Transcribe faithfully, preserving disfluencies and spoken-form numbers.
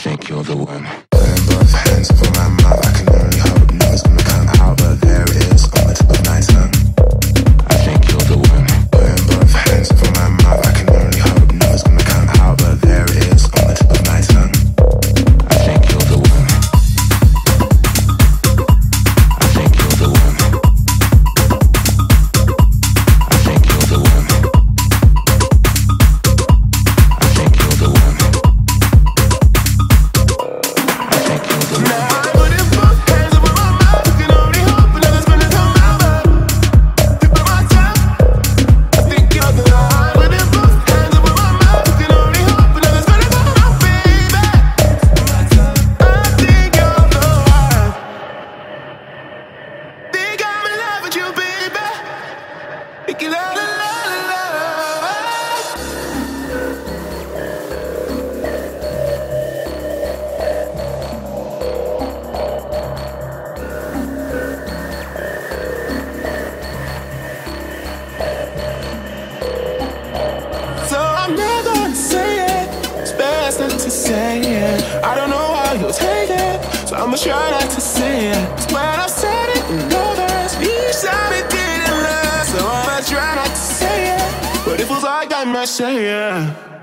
think you're the one. Putting both hands over my mouth, I can only hope nothing's gonna come out, but there it is on the tip of my tongue. I think you're the one. Putting both hands over my mouth, I can only hope nothing's gonna come out, but there it is on the tip of my tongue. I think you're the one. I think you're the one. I think you're the one. I think you're the one. I think you're the one. Now I put in both hands over my mouth, I can only hope nothing's gonna come out, but tip of my tongue. I think you're the one. Put in both hands over my mouth, I can only hope nothing's gonna come out, baby. I think you're the one. Think I'm in love with you, baby. Think you love, love, love, love. So I'm not gonna say it. It's best not to say it. I don't know how you'll take it, so I'ma try not to say it. 'Cause when I said it, you know there's each time it didn't last. So I'ma try not to say it, but it feels like I might say it.